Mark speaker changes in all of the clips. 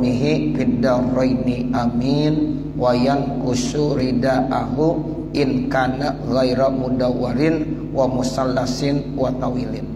Speaker 1: kaunihi fid daraini amin wa yanqusu ridaahu in kana ghaira mudawwarin wa musallasin wa tawilin.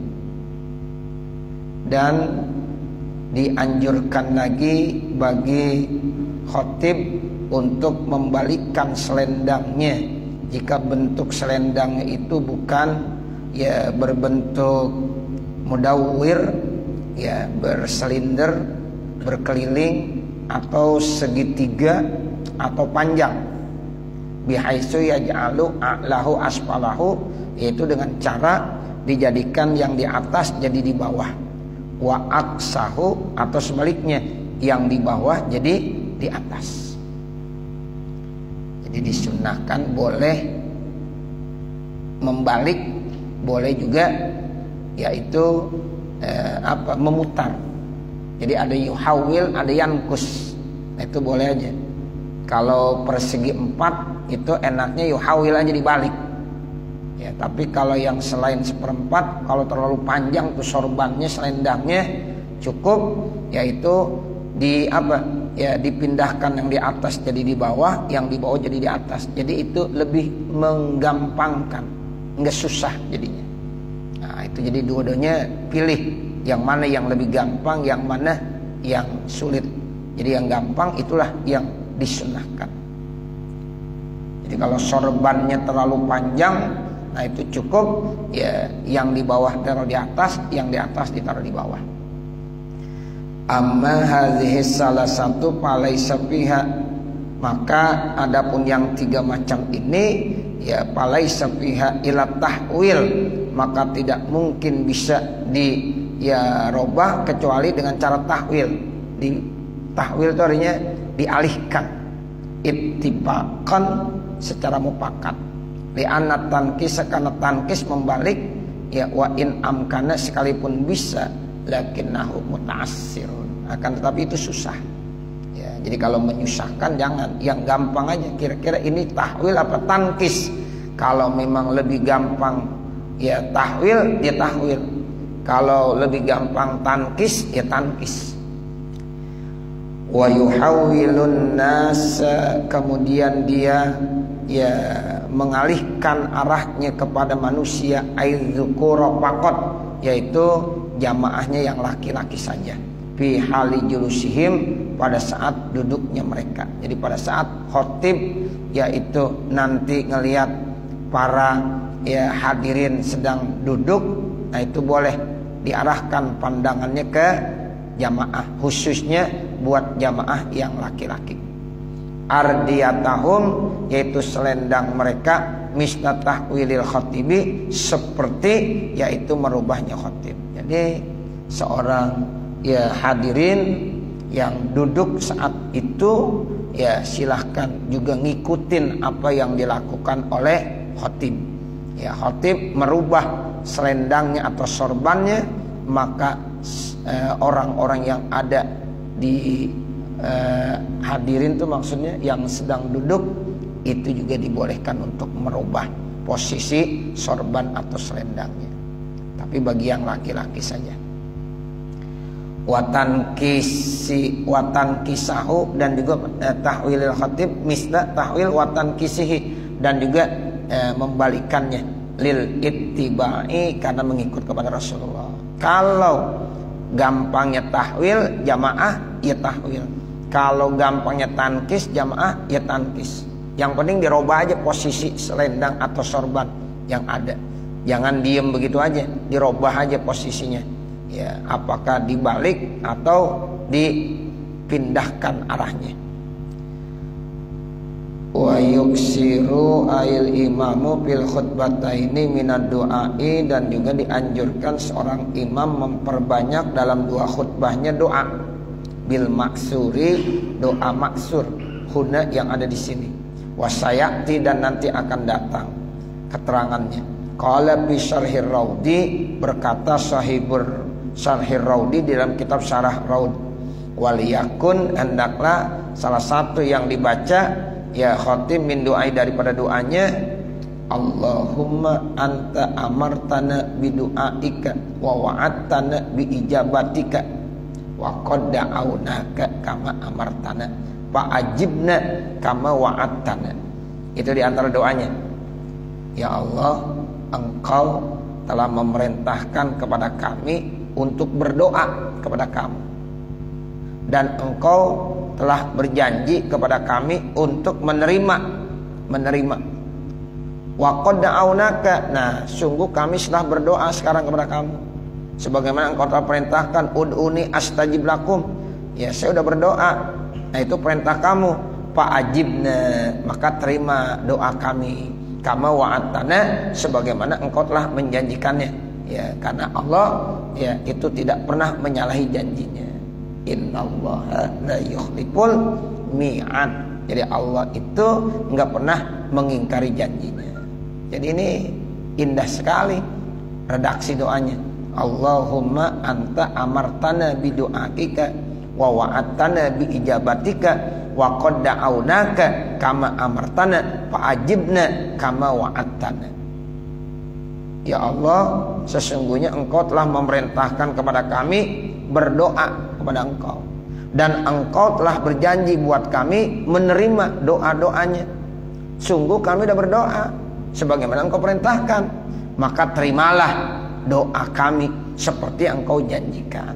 Speaker 1: Dan dianjurkan lagi bagi khatib untuk membalikkan selendangnya jika bentuk selendangnya itu bukan ya berbentuk mudawwir, ya bersilinder, berkeliling atau segitiga atau panjang, bihaitsu yaj'alu a'lahu asfalahu, yaitu dengan cara dijadikan yang di atas jadi di bawah, wa aksahu atau sebaliknya yang di bawah jadi di atas. Jadi disunahkan boleh membalik, boleh juga yaitu memutar. Jadi ada yuhawil, ada yankus. Nah, itu boleh aja. Kalau persegi 4 itu enaknya yuhawil aja dibalik. Ya, tapi kalau yang selain 1/4, kalau terlalu panjang tuh sorbannya, selendangnya, cukup yaitu dipindahkan yang di atas jadi di bawah, yang di bawah jadi di atas. Jadi itu lebih menggampangkan, enggak susah jadinya. Nah, itu jadi dua-duanya pilih yang mana yang lebih gampang, yang mana yang sulit. Jadi yang gampang itulah yang disunahkan. Jadi kalau sorbannya terlalu panjang, nah itu cukup ya yang di bawah taruh di atas, yang di atas ditaruh di bawah. Amma hadhihi salah satu palaisa fiha, maka adapun yang 3 macam ini ya palaisa fiha ila tahwil, maka tidak mungkin bisa robah kecuali dengan cara tahwil. Di tahwil itu artinya dialihkan, ittifaqan secara mufakat. Li'anna tankis, karena tankis membalik ya wa in amkana sekalipun bisa, lakinnahu muta'assirun, akan tetapi itu susah. Ya, jadi kalau menyusahkan jangan, yang gampang aja. Kira-kira ini tahwil apa tankis? Kalau memang lebih gampang ya tahwil, ya tahwil. Kalau lebih gampang tankis, ya tankis. Wa yuhawwilun nasa, kemudian dia ya mengalihkan arahnya kepada manusia, aidzukura faqat, yaitu jamaahnya yang laki-laki saja, fi hali julusihim, pada saat duduknya mereka. Jadi pada saat khotib yaitu nanti ngelihat para ya hadirin sedang duduk, nah itu boleh diarahkan pandangannya ke jamaah, khususnya buat jamaah yang laki-laki. Ardiyatahum, yaitu selendang mereka, misla tahwilil khatibi, seperti yaitu merubahnya khatib. Jadi seorang ya hadirin yang duduk saat itu ya silahkan juga ngikutin apa yang dilakukan oleh khatib. Ya, khatib merubah selendangnya atau sorbannya, maka orang-orang yang ada di hadirin itu maksudnya yang sedang duduk itu juga dibolehkan untuk merubah posisi sorban atau selendangnya, tapi bagi yang laki-laki saja. Watan kisahu, dan juga tahwilil khatib misla tahwil watan kisihi, dan juga membalikannya lil ittibai, karena mengikut kepada Rasulullah. Kalau gampangnya tahwil jamaah ya tahwil, kalau gampangnya tankis jamaah ya tankis. Yang penting dirubah aja posisi selendang atau sorban yang ada. Jangan diem begitu aja, dirubah aja posisinya. Ya, apakah dibalik atau dipindahkan arahnya. Wa yuksiru ail imamu fil khutbataini minad du'ai, dan juga dianjurkan seorang imam memperbanyak dalam 2 khutbahnya doa. Bil maksuri, doa maksur, huna yang ada di sini. Wasayati, dan nanti akan datang keterangannya. Qala bi syarhir raudi, berkata sahibur syarhir raudi dalam kitab syarah raud, waliyakun, hendaklah salah satu yang dibaca ya khatib min doai, daripada doanya, Allahumma anta amartana bi du'aika wa wa'adtana bi ijabatika wa qad da'aunaka kama amartana fa'ajibna kama wa'adtana. Itu di antara doanya. Ya Allah, Engkau telah memerintahkan kepada kami untuk berdoa kepada Kamu, dan Engkau telah berjanji kepada kami untuk menerima. Wa qad da'aunaka, nah sungguh kami sudah berdoa sekarang kepada Kamu, sebagaimana Engkau telah perintahkan, ud'uni astajib lakum. Ya, saya sudah berdoa. Nah, itu perintah Kamu. Fa'ajibna, maka terima doa kami. Kama wa'atana, sebagaimana Engkau telah menjanjikannya. Ya, karena Allah ya itu tidak pernah menyalahi janjinya. Innallaha la yukhliful mi'ad. Jadi Allah itu enggak pernah mengingkari janjinya. Jadi ini indah sekali redaksi doanya. Allahumma anta amartana bidu'atika wa wa'atana biijabatika wa qad da'aunaka kama amartana fa'ajibna kama wa'attana. Ya Allah, sesungguhnya Engkau telah memerintahkan kepada kami berdoa kepada Engkau, dan Engkau telah berjanji buat kami menerima doa-doanya. Sungguh kami sudah berdoa sebagaimana Engkau perintahkan, maka terimalah doa kami seperti yang Engkau janjikan.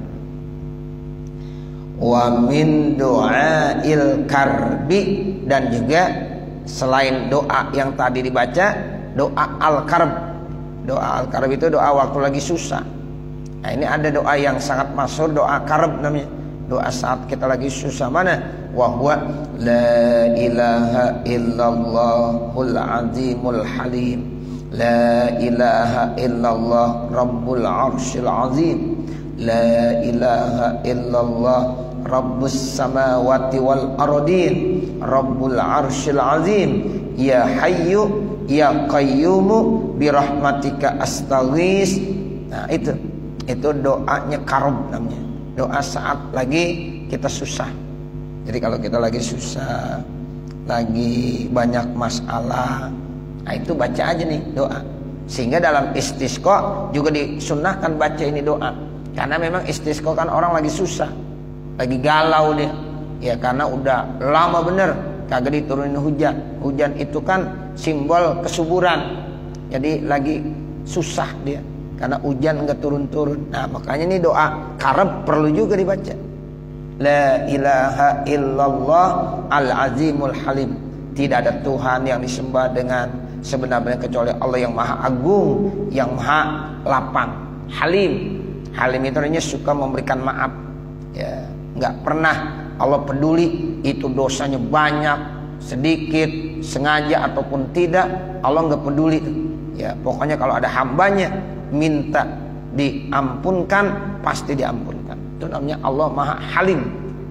Speaker 1: Wa min du'ail karbi, dan juga selain doa yang tadi dibaca, doa al-karb. Doa al-karb itu doa waktu lagi susah. Nah, ini ada doa yang sangat masyhur, doa karb namanya. Doa saat kita lagi susah, mana? Wa huwa la ilaha illallahul azimul halim, la ilaha illallah rabbul arsyil azim, la ilaha illallah rabbus samawati wal ardin rabbul arsyil azim, ya hayyu ya qayyumu birahmatika astaghis. Nah, itu doanya karb namanya. Doa saat lagi kita susah. Jadi kalau kita lagi susah, lagi banyak masalah, nah itu baca aja nih doa. Sehingga dalam istisqa juga disunnahkan baca ini doa. Karena memang istisqa kan orang lagi susah, lagi galau dia. Ya karena udah lama bener kagak diturunin hujan. Hujan itu kan simbol kesuburan. Jadi lagi susah dia karena hujan enggak turun-turun. Nah, makanya ini doa kareb perlu juga dibaca. La ilaha illallah al-azimul halim. Tidak ada Tuhan yang disembah dengan sebenar-benarnya kecuali Allah yang maha agung, yang maha lapang. Halim. Halim itu artinya suka memberikan maaf. Ya, enggak pernah Allah peduli itu dosanya banyak, sedikit, sengaja ataupun tidak, Allah enggak peduli. Ya, pokoknya kalau ada hambanya minta diampunkan, pasti diampunkan. Itu namanya Allah Maha Halim.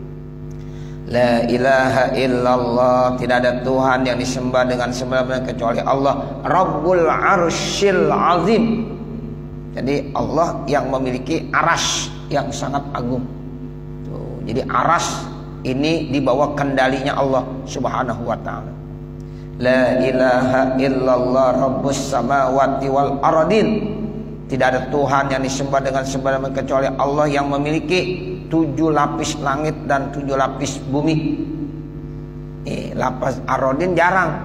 Speaker 1: La ilaha illallah, tidak ada Tuhan yang disembah dengan sebenar-benarnya kecuali Allah, Rabbul Arsyil Azim. Jadi Allah yang memiliki aras yang sangat agung. Tuh, jadi aras ini di bawah kendalinya Allah Subhanahu wa taala. La ilaha illallah rabbus samawati wal ardin. Tidak ada Tuhan yang disembah dengan sebenar-benarnya kecuali Allah yang memiliki 7 lapis langit dan 7 lapis bumi. Lapis arodin jarang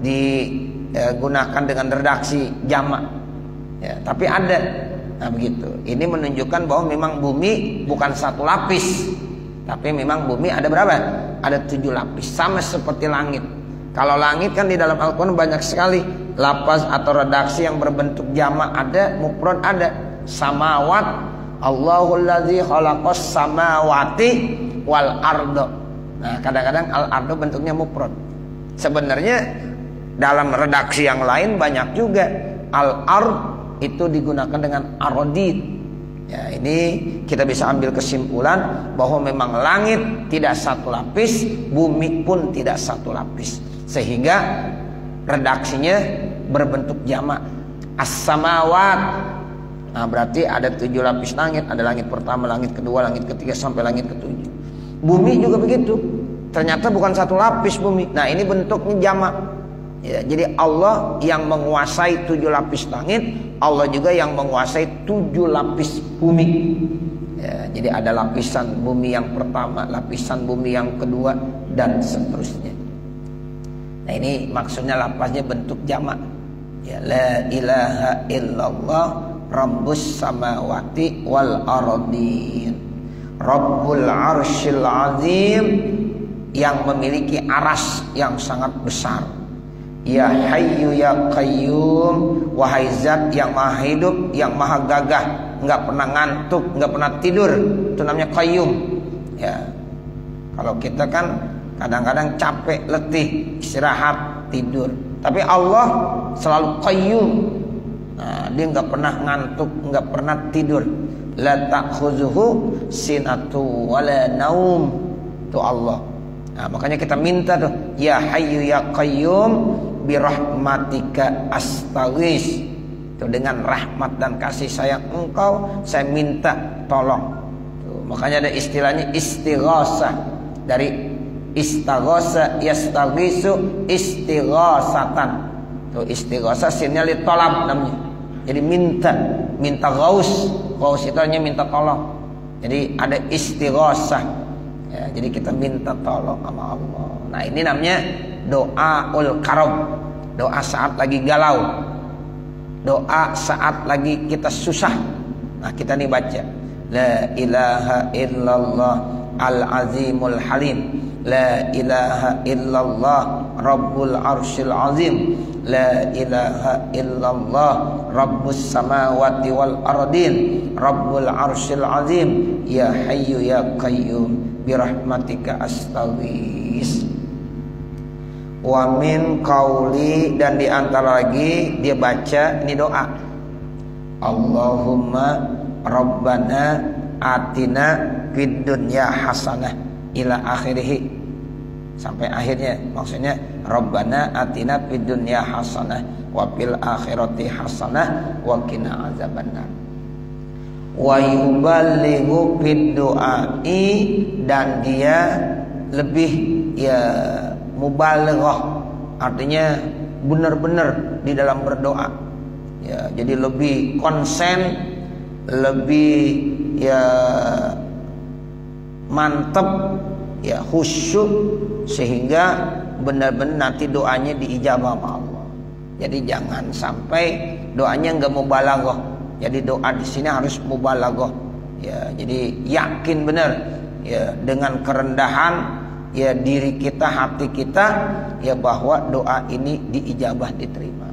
Speaker 1: digunakan dengan redaksi jamak. Ya, tapi ada. Nah begitu. Ini menunjukkan bahwa memang bumi bukan 1 lapis, tapi memang bumi ada berapa? Ada 7 lapis, sama seperti langit. Kalau langit kan di dalam Al-Quran banyak sekali lafaz atau redaksi yang berbentuk jamak ada, mufrad ada. Samawat, Allahul ladzi khalaqas samawati wal ardo. Nah, kadang-kadang al ardo bentuknya mufrad. Sebenarnya dalam redaksi yang lain banyak juga al ard itu digunakan dengan arodin. Ya, ini kita bisa ambil kesimpulan bahwa memang langit tidak 1 lapis, bumi pun tidak 1 lapis. Sehingga redaksinya berbentuk jamak. As-samawat. Nah, berarti ada 7 lapis langit. Ada langit pertama, langit kedua, langit ketiga, sampai langit ke-7. Bumi juga begitu. Ternyata bukan 1 lapis bumi. Nah, ini bentuknya jamak. Ya, jadi Allah yang menguasai 7 lapis langit, Allah juga yang menguasai 7 lapis bumi. Ya, jadi ada lapisan bumi yang pertama, lapisan bumi yang kedua, dan seterusnya. Nah ini maksudnya lapasnya bentuk jamak. Ya, la ilaha illallah rabbus samawati wal ardin rabbul arsyil azim, yang memiliki aras yang sangat besar. Ya hayyu ya qayyum, wahai zat yang maha hidup, yang maha gagah, nggak pernah ngantuk, nggak pernah tidur, itu namanya qayyum. Ya, kalau kita kan kadang-kadang capek, letih, istirahat, tidur, tapi Allah selalu qayyum. Nah, dia nggak pernah ngantuk, nggak pernah tidur. La ta'khuzuhu sinatu wala naum, itu Allah. Nah, makanya kita minta tuh, ya hayyu ya qayyum birahmatika astaghis. Itu dengan rahmat dan kasih sayang Engkau saya minta tolong. Tuh, makanya ada istilahnya istighasah, dari istaghasa yastaghisu istighasatan. Tuh istighasah sinnya li tolab namanya. Jadi minta ghaus itu hanya minta tolong. Jadi ada istighasah. Ya, jadi kita minta tolong sama Allah. Nah ini namanya doaul karab, doa saat lagi galau, doa saat lagi kita susah. Nah kita nih baca la ilaha illallah al azimul halim, la ilaha illallah rabbul arsyil azim, la ilaha illallah rabbus samawati wal ardin rabbul arsyil azim, ya hayyu ya qayyum birahmatika astaghis. Wa min qauli, dan diantara lagi dia baca ini doa, Allahumma rabbana atina fid dunya hasanah ila akhirih, sampai akhirnya. Maksudnya rabbana atina fid dunya hasanah wa fil akhirati hasanah wa qina azabannar. Wa yuballighu fid du'ai, dan dia lebih ya mubalaghah, artinya benar-benar di dalam berdoa. Ya, jadi lebih konsen, lebih ya mantap, ya khusyuk, sehingga benar-benar nanti doanya diijabah sama Allah. Jadi jangan sampai doanya enggak mubalaghah. Jadi doa di sini harus mubalaghah. Ya, jadi yakin benar ya dengan kerendahan ya diri kita, hati kita, ya bahwa doa ini diijabah, diterima.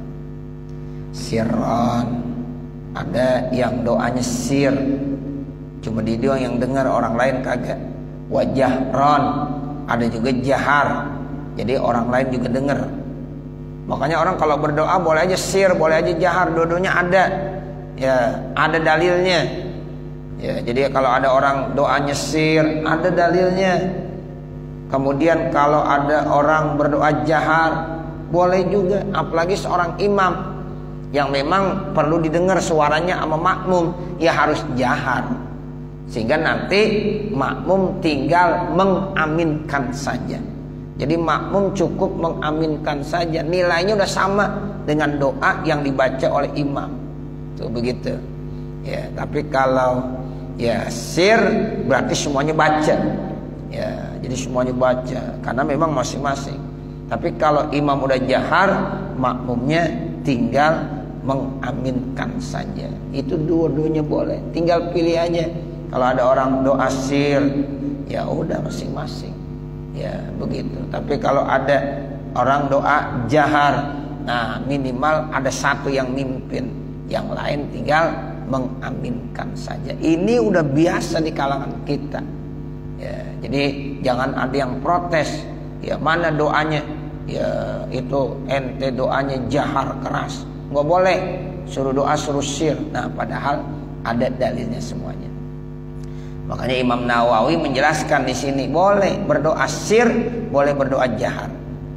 Speaker 1: Sirran, ada yang doanya sir, cuma dia doang yang dengar, orang lain kagak. Wajahron, ada juga jahar, jadi orang lain juga dengar. Makanya orang kalau berdoa boleh aja sir, boleh aja jahar, dua-duanya ada. Ya, ada dalilnya. Ya, jadi kalau ada orang doanya sir, ada dalilnya. Kemudian kalau ada orang berdoa jahar, boleh juga. Apalagi seorang imam yang memang perlu didengar suaranya sama makmum, ya harus jahar. Sehingga nanti makmum tinggal mengaminkan saja. Jadi makmum cukup mengaminkan saja, nilainya udah sama dengan doa yang dibaca oleh imam. Tuh begitu. Ya, tapi kalau ya sir berarti semuanya baca. Ya, jadi semuanya baca karena memang masing-masing. Tapi kalau imam udah jahar, makmumnya tinggal mengaminkan saja. Itu dua-duanya boleh. Tinggal pilih aja. Kalau ada orang doa sir, ya udah masing-masing. Ya, begitu. Tapi kalau ada orang doa jahar, nah minimal ada satu yang mimpin, yang lain tinggal mengaminkan saja. Ini udah biasa di kalangan kita. Ya, jadi jangan ada yang protes. Ya, mana doanya? Ya, itu ente doanya jahar keras. Nggak boleh. Suruh doa suruh sir. Nah, padahal ada dalilnya semuanya. Makanya Imam Nawawi menjelaskan di sini boleh berdoa sir, boleh berdoa jahar.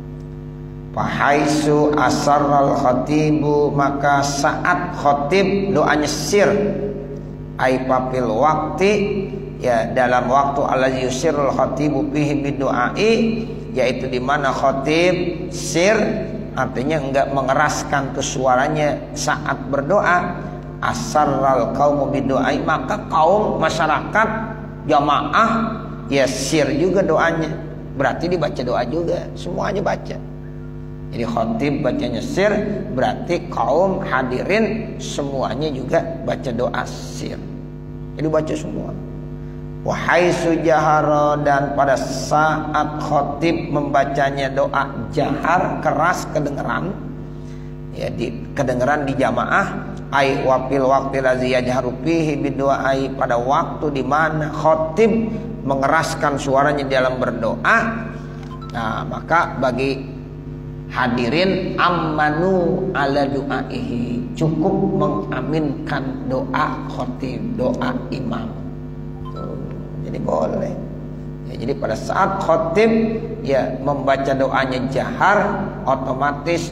Speaker 1: Fahaisu asarral khatibu, maka saat khatib doanya sir, ai papil waktu, ya dalam waktu allazi yusirul khatibu fihi bidu'ai, yaitu di mana khatib sir, artinya enggak mengeraskan tuh suaranya saat berdoa. asarral qaumu bidu'ai, maka kaum masyarakat jamaah ya sir juga doanya. Berarti dibaca doa juga, semuanya baca. Jadi khatib bacanya sir, berarti kaum hadirin semuanya juga baca doa sir. Jadi baca semua. Wahai sujahara, dan pada saat khatib membacanya doa jahar, keras kedengeran, ya kedengeran di jamaah. Ai wafil waqti lazi yajharu fihi bidu'ai, pada waktu di mana khatib mengeraskan suaranya dalam berdoa. Nah, maka bagi hadirin ammanu ala du'aihi, cukup mengaminkan doa khatib, doa imam. Tuh, jadi boleh. Ya, jadi pada saat khatib ya membaca doanya jahar, otomatis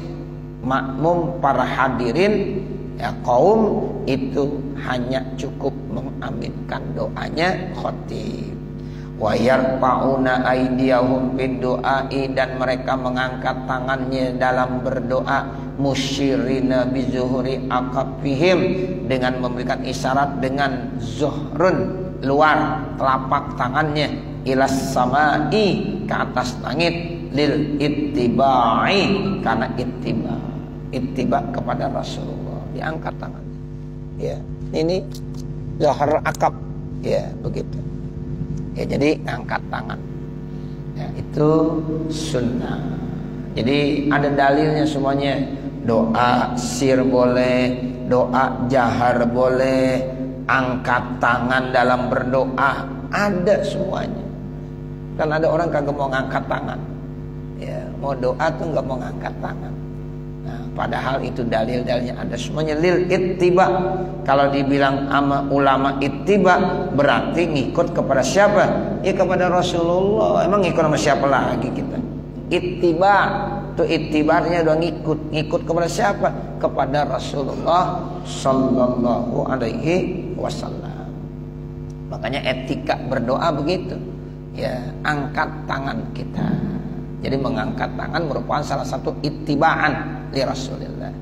Speaker 1: makmum para hadirin ya kaum itu hanya cukup mengaminkan doanya khatib. Wa yarfa'una aydiyahum fid du'ai, dan mereka mengangkat tangannya dalam berdoa, musyirina bi zuhuri aqabihim, dengan memberikan isyarat dengan zuhrun, luar telapak tangannya, ilas samai, ke atas langit, lil ittiba'i, karena ittiba kepada Rasulullah. Diangkat tangannya, ya ini zuhr akab, ya begitu. Ya jadi angkat tangan, ya itu sunnah. Jadi ada dalilnya semuanya. Doa sir boleh, doa jahar boleh, angkat tangan dalam berdoa, ada semuanya. Kan ada orang kagak mau ngangkat tangan, ya mau doa tuh nggak mau ngangkat tangan. Nah, padahal itu dalil-dalilnya ada semuanya. Lil ittiba, kalau dibilang ama ulama ittiba berarti ngikut kepada siapa? Ya kepada Rasulullah. Emang ngikut sama siapa lagi kita? Ittiba itu ittibarnya udah ngikut kepada siapa? Kepada Rasulullah sallallahu alaihi wasallam. Makanya etika berdoa begitu. Ya, angkat tangan kita. Jadi mengangkat tangan merupakan salah satu ittiba'an li Rasulillah.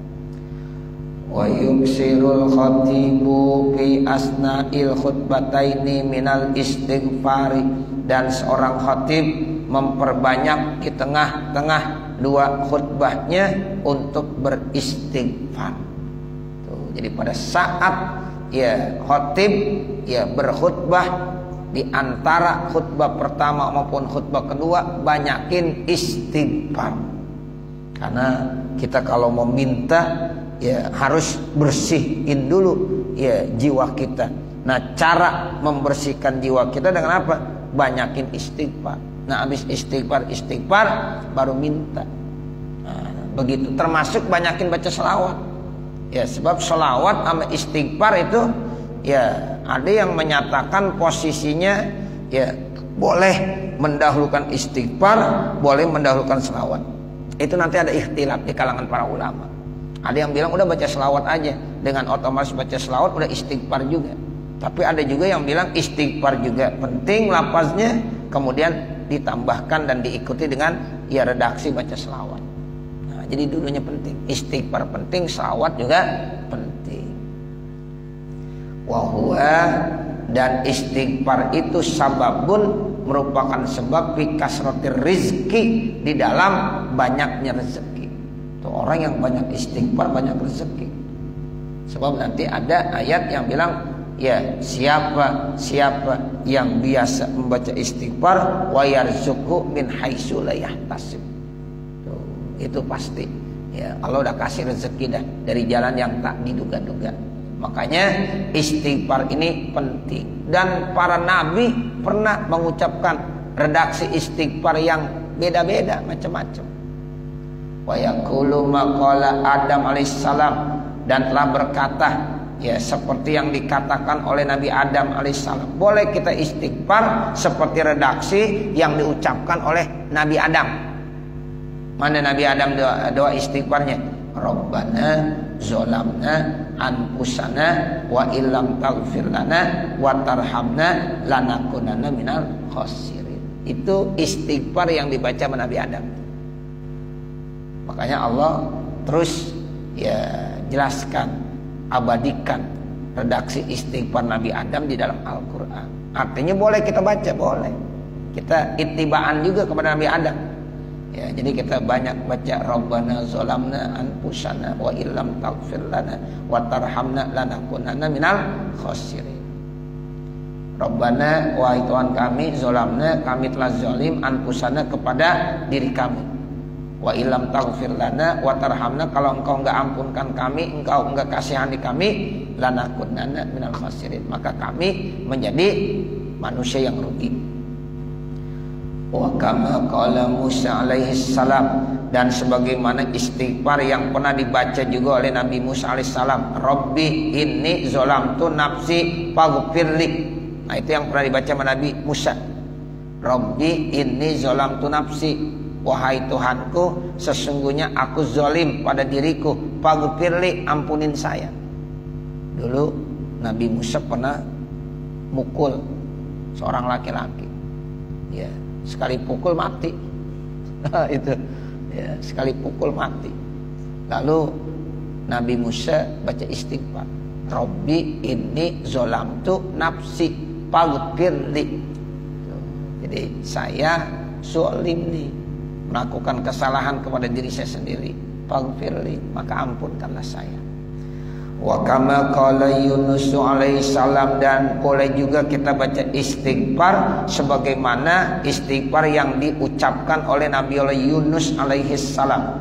Speaker 1: Wa yuksirul khatibu fi asna'il khutbataini minal istighfari, dan seorang khatib memperbanyak di tengah-tengah dua khutbahnya untuk beristighfar. Tuh, jadi pada saat ya khatib ya berkhutbah, di antara khutbah pertama maupun khutbah kedua banyakin istighfar. Karena kita kalau mau minta ya harus bersihin dulu ya jiwa kita. Nah, cara membersihkan jiwa kita dengan apa? Banyakin istighfar. Nah, habis istighfar baru minta. Nah, begitu. Termasuk banyakin baca selawat. Ya, sebab selawat sama istighfar itu ya ada yang menyatakan posisinya ya boleh mendahulukan istighfar, boleh mendahulukan selawat. Itu nanti ada ikhtilaf di kalangan para ulama. Ada yang bilang udah baca selawat aja, dengan otomatis baca selawat udah istighfar juga. Tapi ada juga yang bilang istighfar juga penting lafaznya, kemudian ditambahkan dan diikuti dengan ya redaksi baca selawat. Nah, jadi dulunya penting, istighfar penting, selawat juga penting. Wahwa, dan istighfar itu sababun, merupakan sebab fikasrotir rizki, di dalam banyaknya rezeki. Tuh, orang yang banyak istighfar banyak rezeki. Sebab nanti ada ayat yang bilang ya siapa yang biasa membaca istighfar wa yarzuqhu min haitsu la yahtasib. Tuh, itu pasti ya Allah udah kasih rezeki dah dari jalan yang tak diduga-duga. Makanya istighfar ini penting. Dan para nabi pernah mengucapkan redaksi istighfar yang beda-beda, macam-macam. Wa yaqulu maqala Adam alaihissalam, dan telah berkata ya seperti yang dikatakan oleh Nabi Adam alaihissalam. Boleh kita istighfar seperti redaksi yang diucapkan oleh Nabi Adam. Mana Nabi Adam doa istighfarnya? Rabbana zolamna anfusana wa illam taghfir lana wa tarhamna lanakunanna minal khasirin. Itu istighfar yang dibaca Nabi Adam. Makanya Allah terus ya jelaskan, abadikan redaksi istighfar Nabi Adam di dalam Al-Quran. Artinya boleh kita baca, boleh. Kita ittibaan juga kepada Nabi Adam. Ya, jadi kita banyak baca Rabbana zolamna anfusana wa illam taghfir lana wa tarhamna lanakunanna minal khasirin. Rabbana, wahai Tuhan kami, zolamna, kami telah zalim, anfusana, kepada diri kami. Wa illam taghfir lana wa tarhamna, kalau engkau enggak ampunkan kami, engkau enggak kasihani kami, lanakunanna minal khasirin, maka kami menjadi manusia yang rugi. Wa kama qala Musa alaihi salam, dan sebagaimana istighfar yang pernah dibaca juga oleh Nabi Musa alaihi salam, Rabbi inni zolamtu nafsi faghfirli. Nah, itu yang pernah dibaca oleh Nabi Musa. Rabbi inni zolamtu nafsi, wahai Tuhanku, sesungguhnya aku zalim pada diriku, faghfirli, ampunin saya. Dulu Nabi Musa pernah mukul seorang laki-laki. Ya, sekali pukul mati. Itu ya, sekali pukul mati. Lalu Nabi Musa baca istighfar, Rabbi inni zolamtu nafsi faghfirli. Jadi saya zalim nih, melakukan kesalahan kepada diri saya sendiri, faghfirli, maka ampunkanlah saya. Wa kama qala Yunus alaihi salam, dan boleh juga kita baca istighfar sebagaimana istighfar yang diucapkan oleh Nabi Yunus alaihi salam.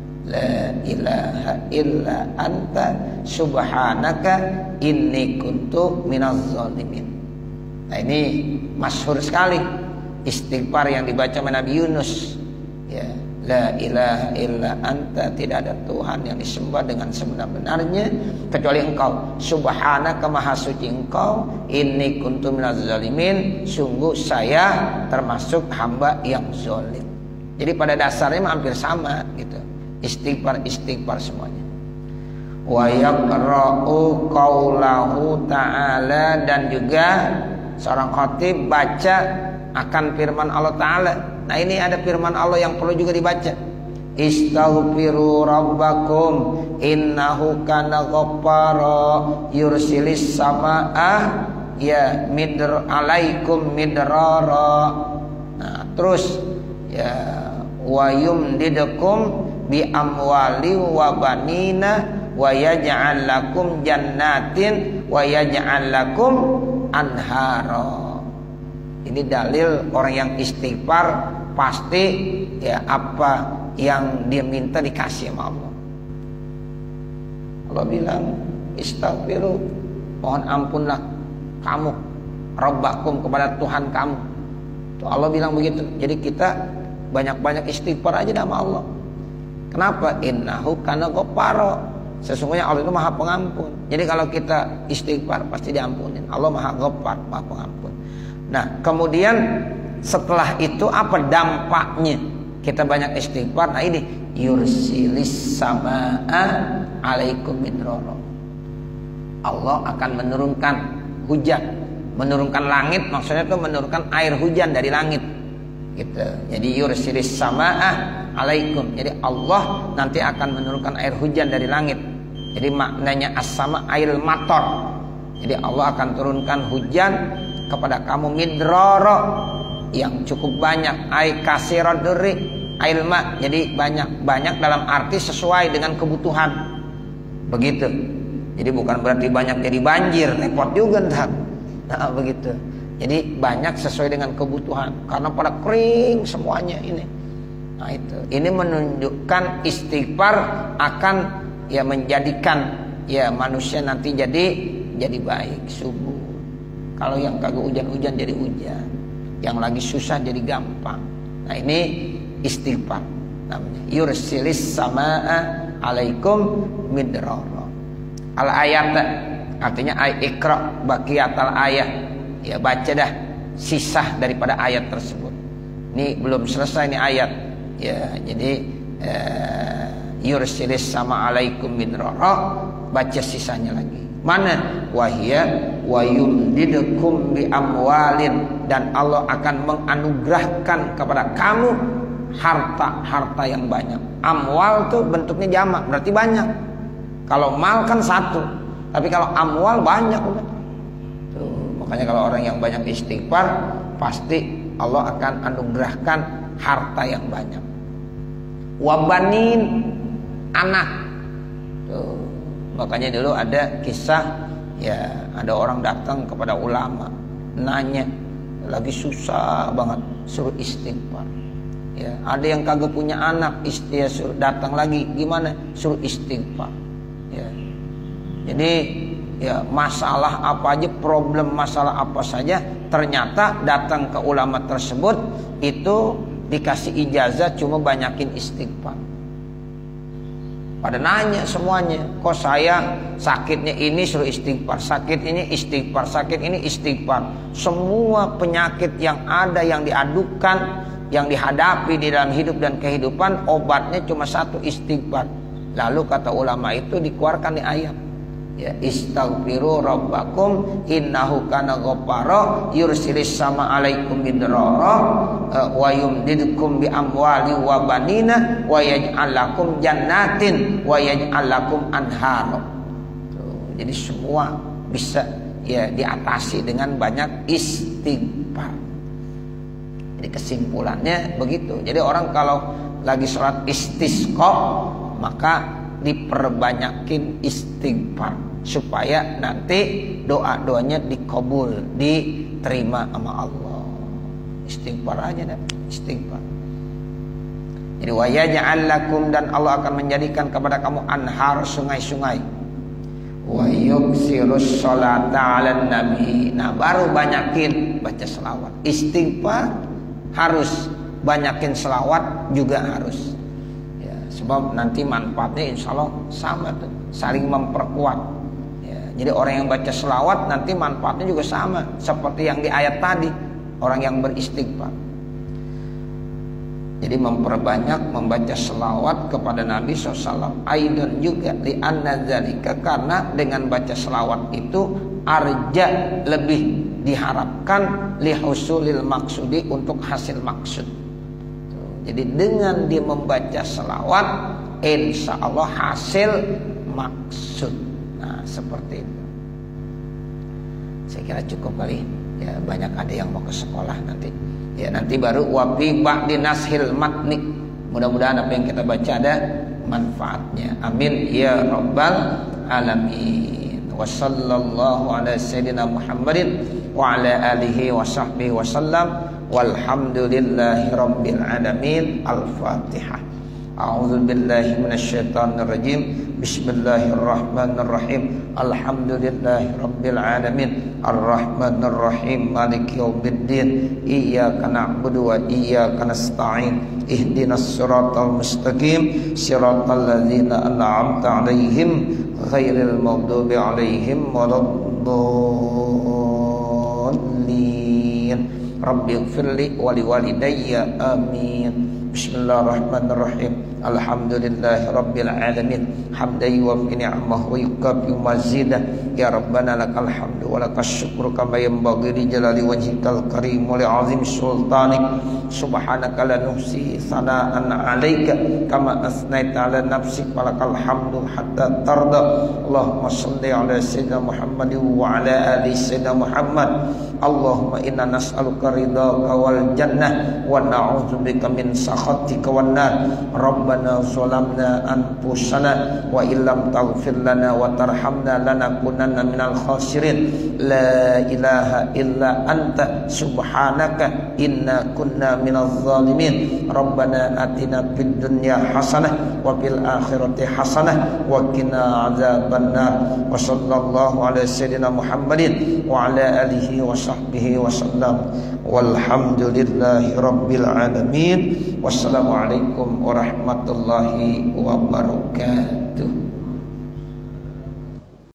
Speaker 1: La ilaha illa anta subhanaka inni kuntu minaz zalimin. Nah, ini masyhur sekali istighfar yang dibaca oleh Nabi Yunus. Ya, la ilaha illa anta, tidak ada Tuhan yang disembah dengan sebenar-benarnya kecuali Engkau. Subhanaka, maha suci Engkau. Inni kuntu minaz zalimin, sungguh saya termasuk hamba yang zalim. Jadi pada dasarnya hampir sama gitu. Istighfar semuanya. Wa yaqra'u qaulahu ta'ala, dan juga seorang khatib baca akan firman Allah Ta'ala. Nah, ini ada firman Allah yang perlu juga dibaca. Istaghfiru rabbakum innahu kana ghaffara yursilis samaa ya alaikum midrara. Nah, terus ya wa yumdidukum bi amwali wa banina wa yaj'al lakum jannatin wa yaj'al lakum anhara. Ini dalil orang yang istighfar pasti ya apa yang dia minta dikasih sama Allah. Allah bilang istaghfiru, mohon ampunlah kamu rabbakum, kepada Tuhan kamu. Tuh, Allah bilang begitu. Jadi kita banyak-banyak istighfar aja sama Allah. Kenapa? Innahu kana ghaffara, sesungguhnya Allah itu maha pengampun. Jadi kalau kita istighfar pasti diampunin. Allah maha ghaffar, maha pengampun. Nah, kemudian setelah itu apa dampaknya kita banyak istighfar? Nah, ini yursilis samaa alaikum midrara, Allah akan menurunkan hujan, menurunkan langit, maksudnya itu menurunkan air hujan dari langit gitu. Jadi yursilis samaa alaikum, jadi Allah nanti akan menurunkan air hujan dari langit. Jadi maknanya as-sama air mator. Jadi Allah akan turunkan hujan kepada kamu midrara, yang cukup banyak, ay kasirat duri air ma, jadi banyak dalam arti sesuai dengan kebutuhan begitu. Jadi bukan berarti banyak jadi banjir, repot juga ntar. Nah, begitu. Jadi banyak sesuai dengan kebutuhan, karena pada kering semuanya ini. Nah, itu ini menunjukkan istighfar akan ya menjadikan ya manusia nanti jadi baik, subur. Kalau yang kagak hujan-hujan jadi hujan, yang lagi susah jadi gampang. Nah, ini istighfar namanya. Yursilis samaa alaikum midrara. Al ayat artinya ikra baqiyatal ayat. Ya, baca dah sisa daripada ayat tersebut. Ini belum selesai nih ayat. Ya, jadi yursilis sama alaikum midrara, baca sisanya lagi. Mana? Wahya wa yumdidukum bi amwalin, dan Allah akan menganugerahkan kepada kamu harta yang banyak. Amwal tuh bentuknya jamak, berarti banyak. Kalau mal kan satu. Tapi kalau amwal banyak udah. Tuh, makanya kalau orang yang banyak istighfar, pasti Allah akan anugerahkan harta yang banyak. Wabanin, anak. Tuh, makanya dulu ada kisah, ya ada orang datang kepada ulama, nanya, lagi susah banget, suruh istighfar. Ya, ada yang kagak punya anak, istri suruh datang lagi, gimana? Suruh istighfar. Ya. Jadi ya masalah apa aja, problem masalah apa saja, ternyata datang ke ulama tersebut itu dikasih ijazah cuma banyakin istighfar. Pada nanya semuanya, kok saya sakitnya ini suruh istighfar, sakit ini istighfar, sakit ini istighfar. Semua penyakit yang ada, yang diadukan, yang dihadapi di dalam hidup dan kehidupan, obatnya cuma satu, istighfar. Lalu kata ulama itu dikeluarkan di ayat, ya, istaghfiru rabbakum innahu kana ghaffara yursilis sama alaikum bidrara wa yumdidukum bi amwali wa banina wa yaj'al lakum jannatin wa yaj'al lakum anhara. Jadi semua bisa ya diatasi dengan banyak istighfar. Jadi kesimpulannya begitu. Jadi orang kalau lagi sholat istisqa, maka diperbanyakin istighfar supaya nanti doa-doanya dikabul, diterima sama Allah. Istighfar aja dah, istighfar. Jadi wa yaj'al lakum, dan Allah akan menjadikan kepada kamu anhar, sungai-sungai. Wa yuksirus sholata 'alan nabi. Nah, baru banyakin baca selawat. Istighfar harus, banyakin selawat juga harus. Ya, sebab nanti manfaatnya insya Allah sama tuh, saling memperkuat. Ya, jadi orang yang baca selawat nanti manfaatnya juga sama seperti yang di ayat tadi. Orang yang beristighfar. Jadi memperbanyak membaca selawat kepada Nabi SAW. Aidan juga li'anna dzalika, karena dengan baca selawat itu arja, lebih diharapkan lihusulil maksudi, untuk hasil maksud. Jadi dengan dia membaca selawat, insya Allah hasil maksud. Nah seperti itu. Saya kira cukup kali. Ya, banyak ada yang mau ke sekolah nanti. Ya, nanti baru wafi ba'di nashil matni. Mudah-mudahan apa yang kita baca ada manfaatnya. Amin ya rabbal alamin. Wa sallallahu ala sayyidina Muhammadin wa ala alihi wa sahbihi wa sallam. Walhamdulillahi rabbil alamin. Al-Fatihah. A'udzu billahi minasyaitonir rajim. Bismillahirrahmanirrahim. Alhamdulillahi rabbil alamin. Ar-Rahmanir Rahim. Maliki yaumiddin. Iyyaka na'budu wa iyyaka nasta'in. Ihdinas siratal mustaqim. Siratal ladzina an'amta 'alaihim ghairil maghdubi 'alaihim waladdallin. Rabbighfirli wa liwalidayya. Amin. Bismillahirrahmanirrahim. Alhamdulillahi rabbil alamin. Hamdan yuwaffi ni'amahu wa yukafi mazidah. Ya Rabbana lakal hamdu wa lakas syukru kama yanbaghi li jalali wajhikal karim wa li 'azimi sultanik. Subhanaka la nuhsi sana'an 'alaika kama asnaita 'ala nafsik wa lakal hamdu hatta tarda. Allahumma shalli 'ala sayyidina Muhammad wa 'ala ali sayyidina Muhammad. Allahumma inna nas'aluka ridhaka wal jannah wa na'udzubika min sakhatika wan nar. Rabbana zalamna anfusana wa illam taghfir lana wa tarhamna lanakunanna minal khasirin. La ilaha illa anta subhanaka inna kunna minaz zalimin. Rabbana atina fid dunya hasanah wa fil akhirati hasanah wa qina adzabannar. Wa sallallahu ala sayyidina Muhammadin wa ala alihi wa sahbihi wa sallam. Walhamdulillahi rabbil alamin. Wassalamualaikum warahmatullahi wabarakatuh.